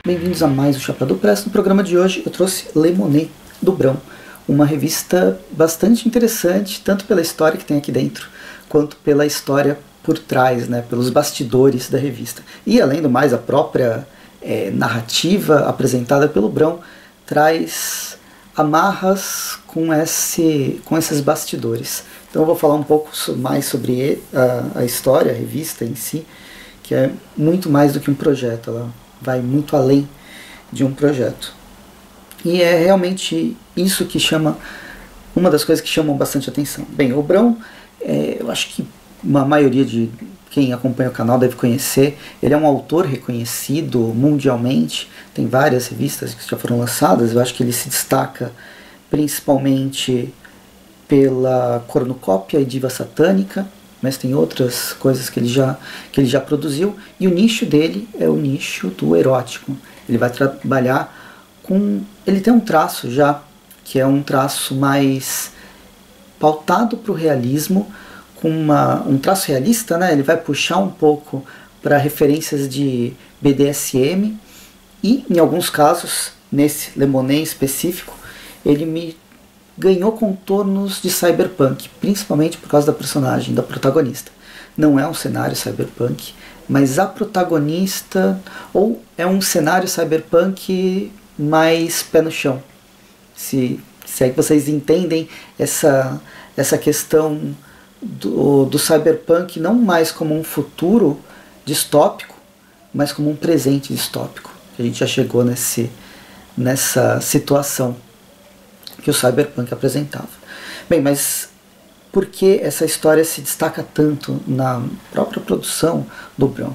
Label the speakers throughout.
Speaker 1: Bem-vindos a mais o Chapéu do Press. No programa de hoje eu trouxe Le Monnet, do Brão, uma revista bastante interessante, tanto pela história que tem aqui dentro, quanto pela história por trás, né, pelos bastidores da revista. E além do mais, a própria narrativa apresentada pelo Brão traz amarras com esses bastidores. Então eu vou falar um pouco mais sobre a história, a revista em si, que é muito mais do que um projeto, ela vai muito além de um projeto. E é realmente isso que chama, uma das coisas que chamam bastante atenção. Bem, o Brão, eu acho que uma maioria de quem acompanha o canal deve conhecer. Ele é um autor reconhecido mundialmente, tem várias revistas que já foram lançadas. Eu acho que ele se destaca principalmente pela Cornucópia e Diva Satânica, mas tem outras coisas que ele já produziu, e o nicho dele é o nicho do erótico. Ele vai trabalhar com... ele tem um traço já, que é um traço mais pautado para o realismo, com um traço realista, né? Ele vai puxar um pouco para referências de BDSM, e em alguns casos, nesse Le Monnet específico, ele me ganhou contornos de cyberpunk, principalmente por causa da personagem, da protagonista. Não é um cenário cyberpunk, mas a protagonista, ou é um cenário cyberpunk mais pé no chão. Se é que vocês entendem essa questão do cyberpunk não mais como um futuro distópico, mas como um presente distópico. A gente já chegou nessa situação que o cyberpunk apresentava. Bem, mas por que essa história se destaca tanto na própria produção do Brão?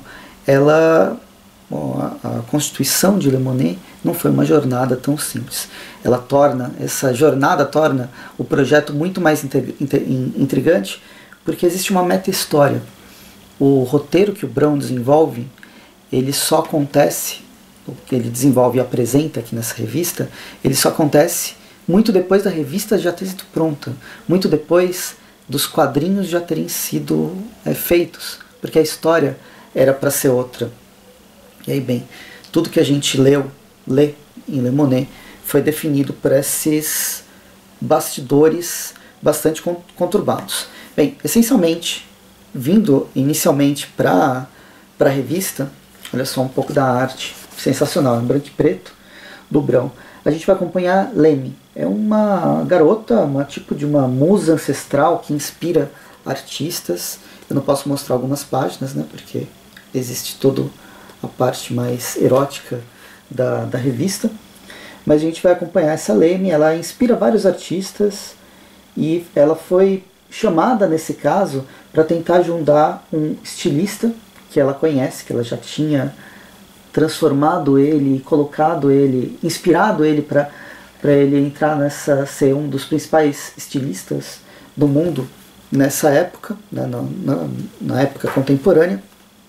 Speaker 1: A constituição de Le Monnet não foi uma jornada tão simples. Essa jornada torna o projeto muito mais intrigante, porque existe uma meta-história. O roteiro que o Brão desenvolve, ele só acontece, o que ele desenvolve e apresenta aqui nessa revista, ele só acontece muito depois da revista já ter sido pronta, muito depois dos quadrinhos já terem sido feitos, porque a história era para ser outra. E aí, bem, tudo que a gente lê em Le Monnet foi definido por esses bastidores bastante conturbados. Bem, essencialmente, vindo inicialmente para a revista, olha só um pouco da arte, sensacional, em branco e preto, do Brão. A gente vai acompanhar Lemmy. É uma garota, tipo de uma musa ancestral que inspira artistas. Eu não posso mostrar algumas páginas, né, porque existe toda a parte mais erótica da revista. Mas a gente vai acompanhar essa Lemmy, ela inspira vários artistas e ela foi chamada, nesse caso, para tentar juntar um estilista que ela conhece, que ela já tinha transformado ele, colocado ele, inspirado ele para ele entrar ser um dos principais estilistas do mundo nessa época, né, na época contemporânea.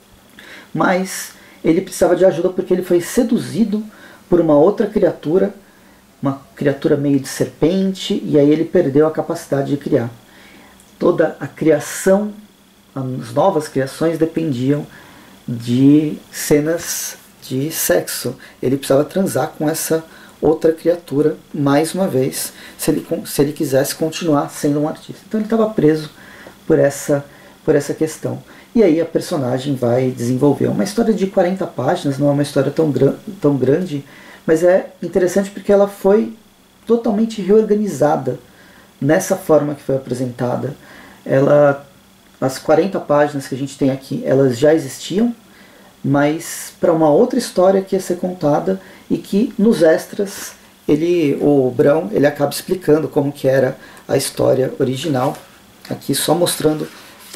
Speaker 1: Mas ele precisava de ajuda porque ele foi seduzido por uma outra criatura, uma criatura meio de serpente, e aí ele perdeu a capacidade de criar. Toda a criação, as novas criações dependiam de cenas de sexo. Ele precisava transar com essa outra criatura mais uma vez, se ele quisesse continuar sendo um artista. Então ele estava preso por essa questão. E aí a personagem vai desenvolver uma história de 40 páginas, não é uma história tão grande, mas é interessante porque ela foi totalmente reorganizada nessa forma que foi apresentada. As 40 páginas que a gente tem aqui, elas já existiam, mas para uma outra história que ia ser contada, e que nos extras o Brão ele acaba explicando como que era a história original, aqui só mostrando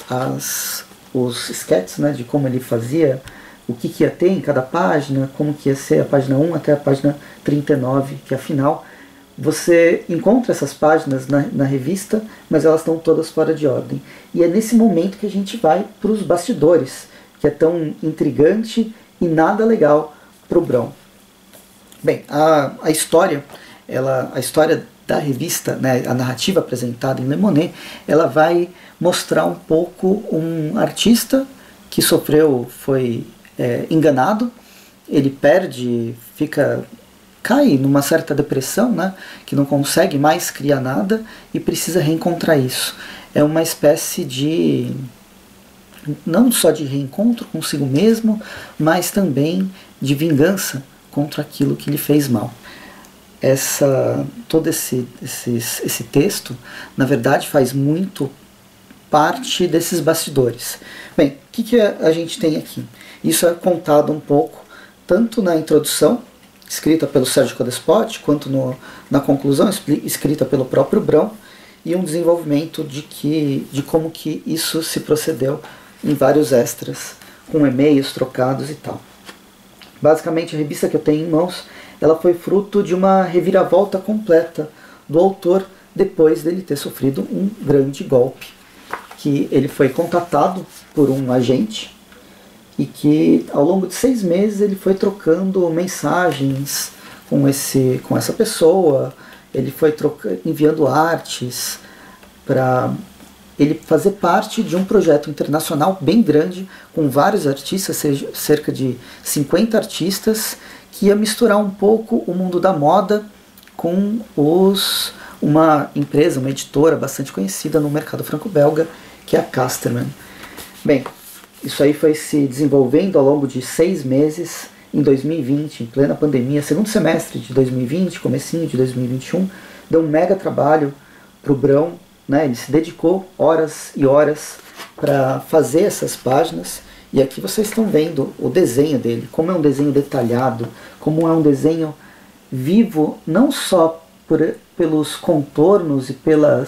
Speaker 1: os sketches, né, de como ele fazia, o que ia ter em cada página, como que ia ser a página 1 até a página 39, que afinal você encontra essas páginas na revista, mas elas estão todas fora de ordem. E é nesse momento que a gente vai para os bastidores, que é tão intrigante e nada legal para o Brão. Bem, a história da revista, né, a narrativa apresentada em Le Monnet, ela vai mostrar um pouco um artista que foi enganado ele perde, cai numa certa depressão, né, que não consegue mais criar nada e precisa reencontrar isso. É uma espécie de, não só de reencontro consigo mesmo, mas também de vingança contra aquilo que lhe fez mal. Todo esse texto, na verdade, faz muito parte desses bastidores. Bem, o que a gente tem aqui? Isso é contado um pouco, tanto na introdução, escrita pelo Sérgio Codespot, quanto na conclusão, escrita pelo próprio Brão, e um desenvolvimento de como que isso se procedeu em vários extras, com e-mails trocados e tal. Basicamente, a revista que eu tenho em mãos, ela foi fruto de uma reviravolta completa do autor depois dele ter sofrido um grande golpe, que ele foi contatado por um agente e que ao longo de 6 meses ele foi trocando mensagens com essa pessoa, ele foi enviando artes para ele fazer parte de um projeto internacional bem grande, com vários artistas, cerca de 50 artistas, que ia misturar um pouco o mundo da moda com uma empresa, uma editora bastante conhecida no mercado franco-belga, que é a Casterman. Bem, isso aí foi se desenvolvendo ao longo de 6 meses, em 2020, em plena pandemia, segundo semestre de 2020, comecinho de 2021, deu um mega trabalho para o Brão, né? Ele se dedicou horas e horas para fazer essas páginas, e aqui vocês estão vendo o desenho dele, como é um desenho detalhado, como é um desenho vivo, não só pelos contornos e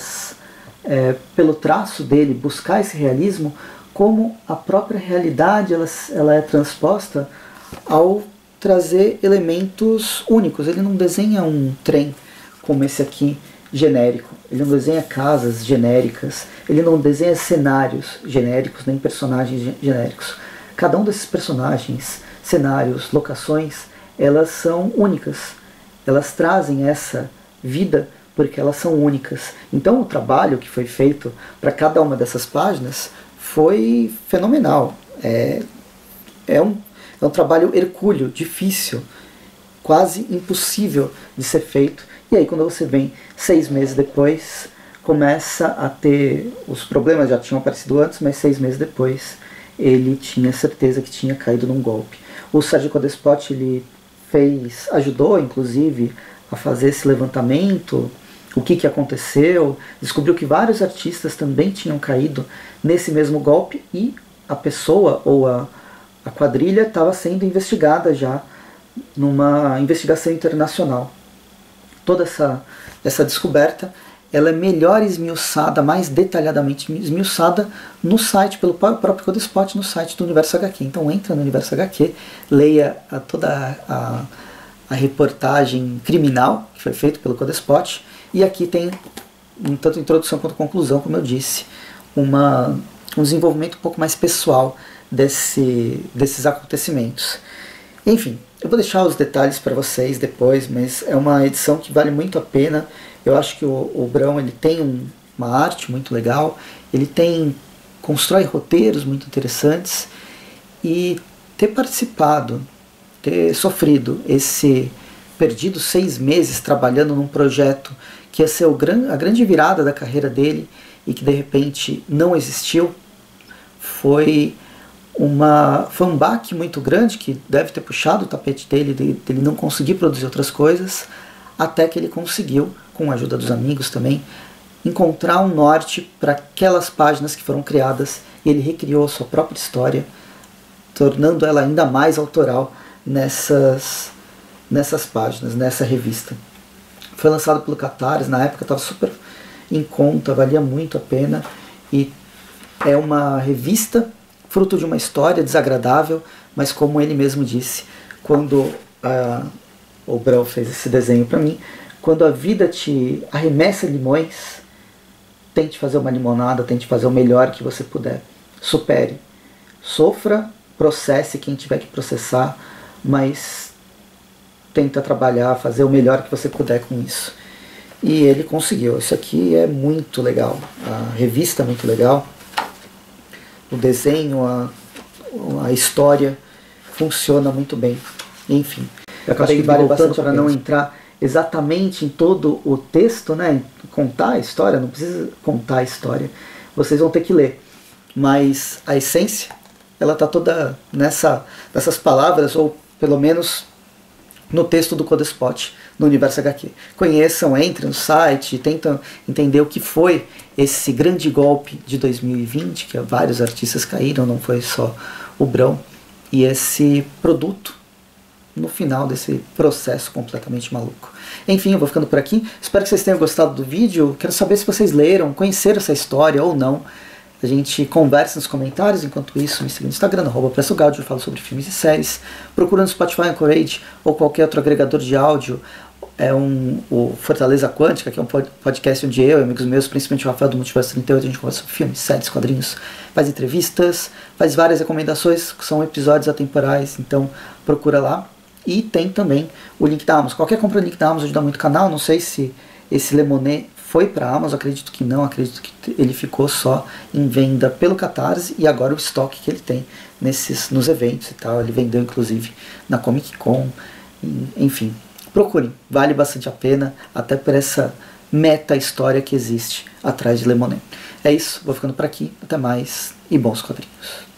Speaker 1: pelo traço dele, buscar esse realismo, como a própria realidade ela é transposta ao trazer elementos únicos. Ele não desenha um trem como esse aqui, genérico. Ele não desenha casas genéricas, ele não desenha cenários genéricos, nem personagens genéricos. Cada um desses personagens, cenários, locações, elas são únicas. Elas trazem essa vida porque elas são únicas. Então o trabalho que foi feito para cada uma dessas páginas foi fenomenal. É um trabalho hercúleo, difícil, quase impossível de ser feito. E aí quando você vem 6 meses depois, começa a ter, os problemas já tinham aparecido antes, mas 6 meses depois ele tinha certeza que tinha caído num golpe. O Sérgio Codespot, ele ajudou inclusive a fazer esse levantamento, o que aconteceu, descobriu que vários artistas também tinham caído nesse mesmo golpe e a pessoa ou a quadrilha estava sendo investigada já numa investigação internacional. Toda essa descoberta, ela é melhor esmiuçada, mais detalhadamente esmiuçada no site, pelo próprio Codespot, no site do Universo HQ. Então entra no Universo HQ, leia toda a reportagem criminal que foi feita pelo Codespot, e aqui tem, tanto introdução quanto conclusão, como eu disse, um desenvolvimento um pouco mais pessoal desses acontecimentos. Enfim, eu vou deixar os detalhes para vocês depois, mas é uma edição que vale muito a pena. Eu acho que o Brão, ele tem uma arte muito legal, ele constrói roteiros muito interessantes, e ter participado, ter sofrido perdido 6 meses trabalhando num projeto que ia ser a grande virada da carreira dele e que de repente não existiu, foi um baque muito grande que deve ter puxado o tapete dele não conseguir produzir outras coisas, até que ele conseguiu, com a ajuda dos amigos também, encontrar um norte para aquelas páginas que foram criadas, e ele recriou a sua própria história, tornando ela ainda mais autoral nessas páginas, nessa revista. Foi lançado pelo Catarse, na época estava super em conta, valia muito a pena, e é uma revista fruto de uma história desagradável, mas como ele mesmo disse, quando o Brão fez esse desenho para mim, quando a vida te arremessa limões, tente fazer uma limonada, tente fazer o melhor que você puder. Supere. Sofra, processe quem tiver que processar, mas tenta trabalhar, fazer o melhor que você puder com isso. E ele conseguiu. Isso aqui é muito legal. A revista é muito legal. O desenho, a história funciona muito bem. Enfim,
Speaker 2: Eu
Speaker 1: acho que vale
Speaker 2: voltando
Speaker 1: bastante para não entrar exatamente em todo o texto, né? Contar a história, não precisa contar a história. Vocês vão ter que ler. Mas a essência, ela está toda nessas palavras, ou pelo menos no texto do Codespot, no Universo HQ. Conheçam, entrem no site, tentam entender o que foi esse grande golpe de 2020, que vários artistas caíram, não foi só o Brão, e esse produto no final desse processo completamente maluco. Enfim, eu vou ficando por aqui. Espero que vocês tenham gostado do vídeo. Quero saber se vocês leram, conheceram essa história ou não. A gente conversa nos comentários. Enquanto isso, me siga no Instagram, @PressoGaudio. Eu falo sobre filmes e séries. Procura no Spotify, Anchorage ou qualquer outro agregador de áudio. O Fortaleza Quântica, que é um podcast onde eu e amigos meus, principalmente o Rafael do Multiverso 38, a gente conversa sobre filmes, séries, quadrinhos, faz entrevistas, faz várias recomendações, que são episódios atemporais, então procura lá. E tem também o link da Amazon. Qualquer compra do link da Amazon ajuda muito o canal. Não sei se esse Lemonê foi para a Amazon, acredito que não, acredito que ele ficou só em venda pelo Catarse, e agora o estoque que ele tem nos eventos e tal, ele vendeu inclusive na Comic Con, enfim. Procurem, vale bastante a pena, até por essa meta história que existe atrás de Lemonê. É isso, vou ficando por aqui, até mais e bons quadrinhos.